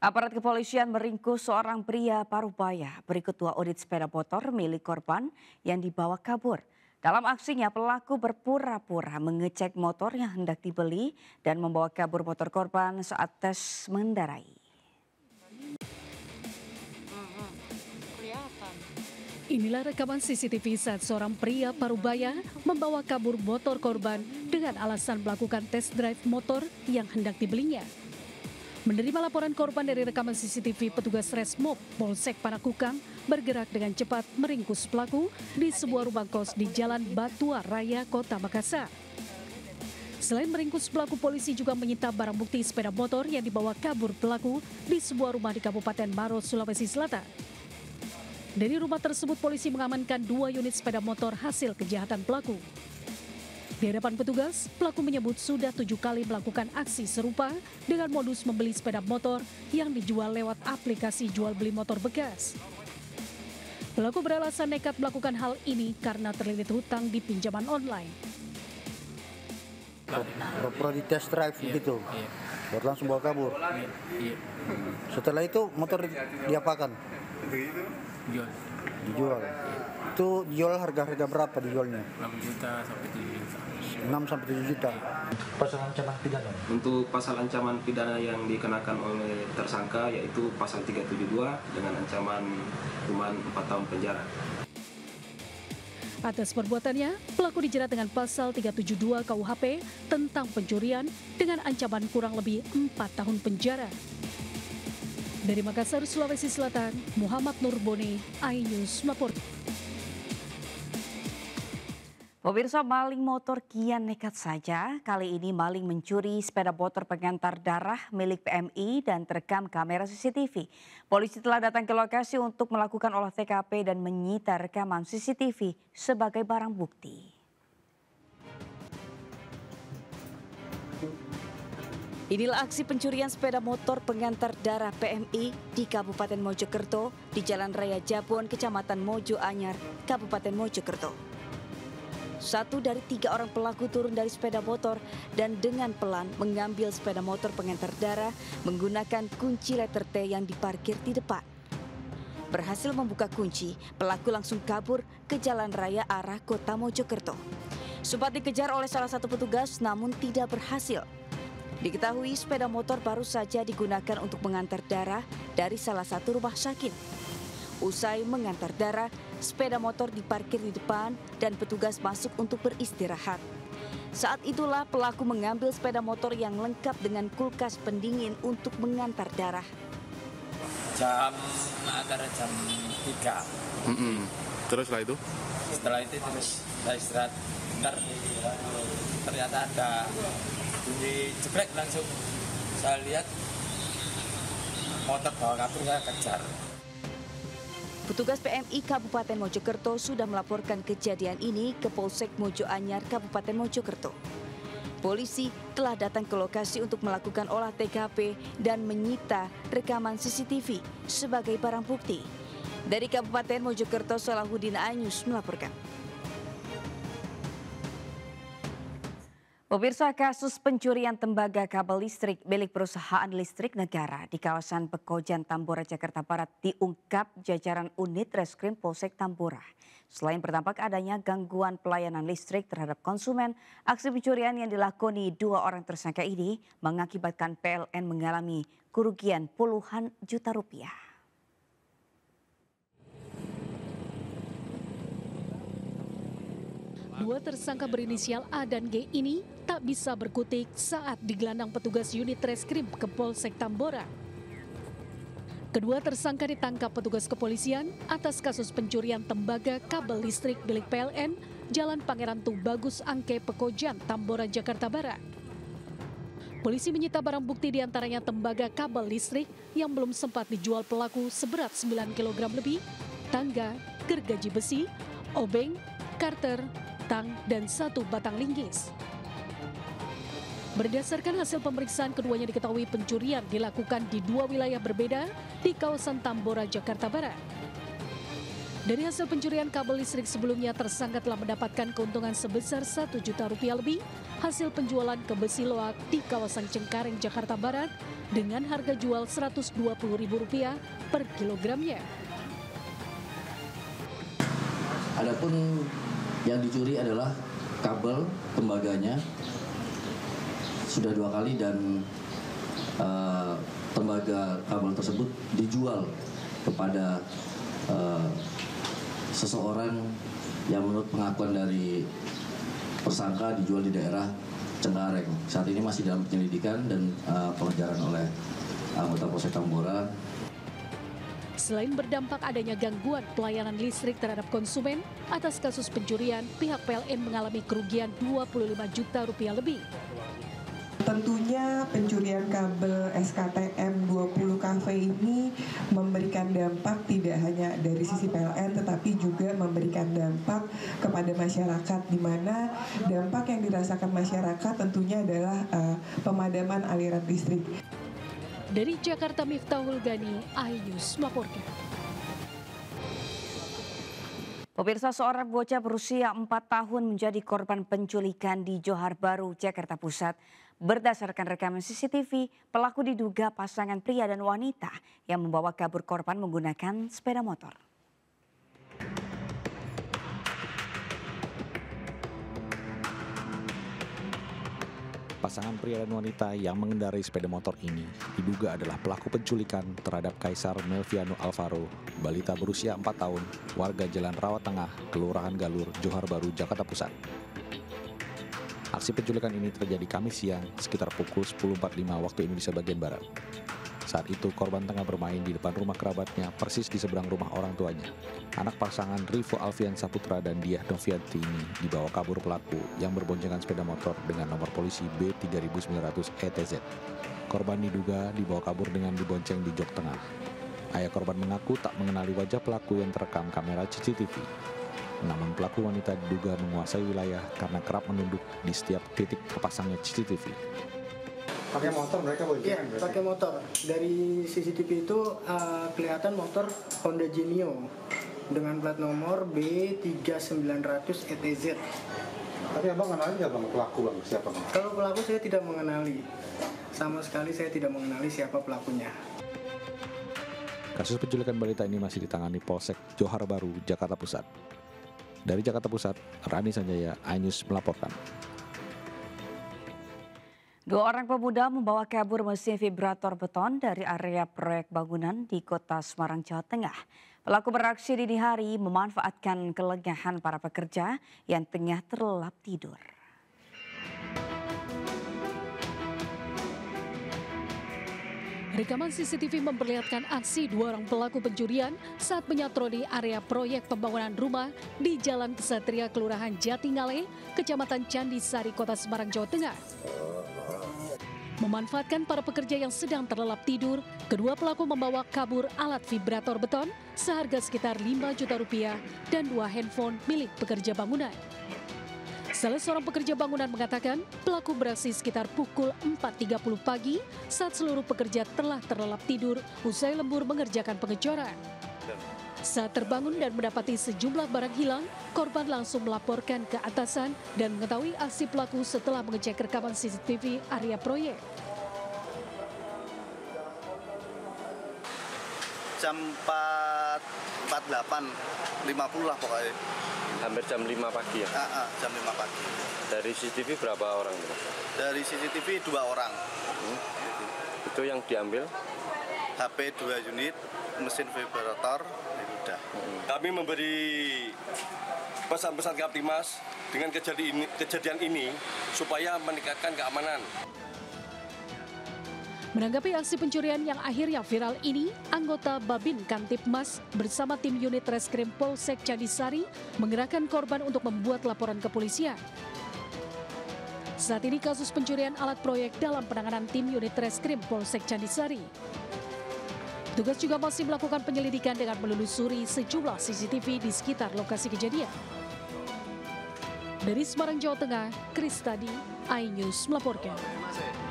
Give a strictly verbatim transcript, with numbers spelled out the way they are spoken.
Aparat kepolisian meringkus seorang pria parubaya berikut dua unit sepeda motor milik korban yang dibawa kabur. Dalam aksinya pelaku berpura-pura mengecek motor yang hendak dibeli dan membawa kabur motor korban saat tes mengendarai. Inilah rekaman C C T V saat seorang pria parubaya membawa kabur motor korban dengan alasan melakukan tes drive motor yang hendak dibelinya. Menerima laporan korban dari rekaman C C T V, petugas Resmob Polsek Panakukang bergerak dengan cepat meringkus pelaku di sebuah rumah kos di Jalan Batua Raya, Kota Makassar. Selain meringkus pelaku, polisi juga menyita barang bukti sepeda motor yang dibawa kabur pelaku di sebuah rumah di Kabupaten Maros, Sulawesi Selatan. Dari rumah tersebut, polisi mengamankan dua unit sepeda motor hasil kejahatan pelaku. Di hadapan petugas, pelaku menyebut sudah tujuh kali melakukan aksi serupa dengan modus membeli sepeda motor yang dijual lewat aplikasi jual beli motor bekas. Pelaku beralasan nekat melakukan hal ini karena terlilit hutang di pinjaman online. Pura-pura di test drive iya, gitu, iya. baru langsung bawa kabur. Iya, iya. Setelah itu motor diapakan? Jual Dijual. Itu dijual harga-harga berapa dijualnya? enam juta sampai tujuh juta. enam sampai tujuh juta. Pasal ancaman pidana. Untuk pasal ancaman pidana yang dikenakan oleh tersangka yaitu pasal tiga tujuh dua dengan ancaman hukuman empat tahun penjara. Atas perbuatannya, pelaku dijerat dengan pasal tiga tujuh dua K U H P tentang pencurian dengan ancaman kurang lebih empat tahun penjara. Dari Makassar, Sulawesi Selatan, Muhammad Nurboni, iNews melaporkan. Pemirsa, maling motor kian nekat saja. Kali ini maling mencuri sepeda motor pengantar darah milik P M I dan terekam kamera C C T V. Polisi telah datang ke lokasi untuk melakukan olah T K P dan menyita rekaman C C T V sebagai barang bukti. Inilah aksi pencurian sepeda motor pengantar darah P M I di Kabupaten Mojokerto di Jalan Raya Jabon, Kecamatan Mojo Anyar, Kabupaten Mojokerto. Satu dari tiga orang pelaku turun dari sepeda motor dan dengan pelan mengambil sepeda motor pengantar darah menggunakan kunci letter T yang diparkir di depan. Berhasil membuka kunci, pelaku langsung kabur ke jalan raya arah kota Mojokerto. Sempat dikejar oleh salah satu petugas namun tidak berhasil. Diketahui sepeda motor baru saja digunakan untuk mengantar darah dari salah satu rumah sakit. Usai mengantar darah, sepeda motor diparkir di depan dan petugas masuk untuk beristirahat. Saat itulah pelaku mengambil sepeda motor yang lengkap dengan kulkas pendingin untuk mengantar darah. Jam antara jam tiga. Mm-mm. Terus setelah itu? Setelah itu terus saya istirahat. Bentar, ternyata ada bunyi jeblek, langsung saya lihat motor bawa kabur, saya kejar. Petugas P M I Kabupaten Mojokerto sudah melaporkan kejadian ini ke Polsek Mojo Anyar, Kabupaten Mojokerto. Polisi telah datang ke lokasi untuk melakukan olah T K P dan menyita rekaman C C T V sebagai barang bukti. Dari Kabupaten Mojokerto, Salahuddin, iNews melaporkan. Pemirsa, kasus pencurian tembaga kabel listrik milik perusahaan listrik negara di kawasan Pekojan, Tambora, Jakarta Barat diungkap jajaran unit Reskrim Polsek Tambora. Selain berdampak adanya gangguan pelayanan listrik terhadap konsumen, aksi pencurian yang dilakoni dua orang tersangka ini mengakibatkan P L N mengalami kerugian puluhan juta rupiah. Dua tersangka berinisial A dan G ini tak bisa berkutik saat digelandang petugas unit Reskrim ke Polsek Tambora. Kedua tersangka ditangkap petugas kepolisian atas kasus pencurian tembaga kabel listrik milik P L N Jalan Pangeran Tubagus Angke, Pekojan, Tambora, Jakarta Barat. Polisi menyita barang bukti diantaranya tembaga kabel listrik yang belum sempat dijual pelaku seberat sembilan kilogram lebih, tangga, gergaji besi, obeng, karter, tang, dan satu batang linggis. Berdasarkan hasil pemeriksaan, keduanya diketahui pencurian dilakukan di dua wilayah berbeda di kawasan Tambora, Jakarta Barat. Dari hasil pencurian kabel listrik sebelumnya, tersangka telah mendapatkan keuntungan sebesar satu juta rupiah lebih hasil penjualan ke besi loak di kawasan Cengkareng, Jakarta Barat dengan harga jual seratus dua puluh ribu rupiah per kilogramnya. Adapun yang dicuri adalah kabel tembaganya sudah dua kali dan uh, tembaga kabel tersebut dijual kepada uh, seseorang yang menurut pengakuan dari tersangka dijual di daerah Cengkareng. Saat ini masih dalam penyelidikan dan uh, pengejaran oleh anggota Polsek Tambora. Selain berdampak adanya gangguan pelayanan listrik terhadap konsumen, atas kasus pencurian, pihak P L N mengalami kerugian dua puluh lima juta rupiah lebih. Tentunya pencurian kabel S K T M dua puluh K V ini memberikan dampak tidak hanya dari sisi P L N tetapi juga memberikan dampak kepada masyarakat, di mana dampak yang dirasakan masyarakat tentunya adalah uh, pemadaman aliran listrik. Dari Jakarta, Miftahul Gani, iNews melaporkan. Pemirsa, seorang bocah berusia empat tahun menjadi korban penculikan di Johar Baru, Jakarta Pusat. Berdasarkan rekaman C C T V, pelaku diduga pasangan pria dan wanita yang membawa kabur korban menggunakan sepeda motor. Pasangan pria dan wanita yang mengendarai sepeda motor ini diduga adalah pelaku penculikan terhadap Kaisar Melviano Alvaro, balita berusia empat tahun, warga Jalan Rawat Tengah, Kelurahan Galur, Johar Baru, Jakarta Pusat. Aksi penculikan ini terjadi Kamis siang sekitar pukul sepuluh empat puluh lima waktu Indonesia bagian Barat. Saat itu korban tengah bermain di depan rumah kerabatnya persis di seberang rumah orang tuanya. Anak pasangan Rivo Alfian Saputra dan Diah Novianti ini dibawa kabur pelaku yang berboncengan sepeda motor dengan nomor polisi B tiga sembilan ratus E T Z. Korban diduga dibawa kabur dengan dibonceng di jok tengah. Ayah korban mengaku tak mengenali wajah pelaku yang terekam kamera C C T V. Namun pelaku wanita diduga menguasai wilayah karena kerap menunduk di setiap titik terpasangnya C C T V. Pakai motor mereka boncengan? Iya, pakai motor. Dari C C T V itu uh, kelihatan motor Honda Genio dengan plat nomor B tiga sembilan ratus E T Z. Tapi abang kenalin nggak bang pelaku bang? Siapa bang? Kalau pelaku saya tidak mengenali. Sama sekali saya tidak mengenali siapa pelakunya. Kasus penculikan balita ini masih ditangani Polsek Johar Baru, Jakarta Pusat. Dari Jakarta Pusat, Rani Sanjaya, iNews melaporkan. Dua orang pemuda membawa kabur mesin vibrator beton dari area proyek bangunan di Kota Semarang, Jawa Tengah. Pelaku beraksi dini hari memanfaatkan kelengahan para pekerja yang tengah terlelap tidur. Rekaman C C T V memperlihatkan aksi dua orang pelaku pencurian saat menyatroni area proyek pembangunan rumah di Jalan Kesatria, Kelurahan Jatingale, Kecamatan Candisari, Kota Semarang, Jawa Tengah. Memanfaatkan para pekerja yang sedang terlelap tidur, kedua pelaku membawa kabur alat vibrator beton seharga sekitar lima juta rupiah dan dua handphone milik pekerja bangunan. Salah seorang pekerja bangunan mengatakan pelaku beraksi sekitar pukul empat tiga puluh pagi saat seluruh pekerja telah terlelap tidur usai lembur mengerjakan pengecoran. Saat terbangun dan mendapati sejumlah barang hilang, korban langsung melaporkan ke atasan dan mengetahui aksi pelaku setelah mengecek rekaman C C T V area proyek. Jam empat empat puluh delapan lima puluh lah pokoknya. Hampir jam lima pagi ya? Ah, ah, jam lima pagi. Dari C C T V berapa orang? Dari C C T V dua orang. Hmm. Itu yang diambil? H P dua unit, mesin vibrator, itu udah. Hmm. Kami memberi pesan-pesan Kaptimas dengan kejadian ini, kejadian ini supaya meningkatkan keamanan. Menanggapi aksi pencurian yang akhirnya viral ini, anggota Babin Kantipmas bersama tim unit Reskrim Polsek Candisari menggerakkan korban untuk membuat laporan kepolisian. Saat ini kasus pencurian alat proyek dalam penanganan tim unit Reskrim Polsek Candisari. Tugas juga masih melakukan penyelidikan dengan menelusuri sejumlah C C T V di sekitar lokasi kejadian. Dari Semarang, Jawa Tengah, Kristadi, iNews melaporkan.